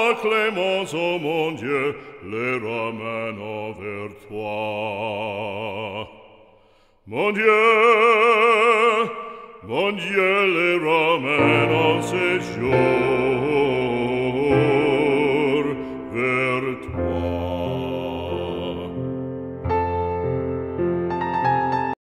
clémence, ô mon Dieu, les ramène vers toi. Mon Dieu, les ramène en ces jours.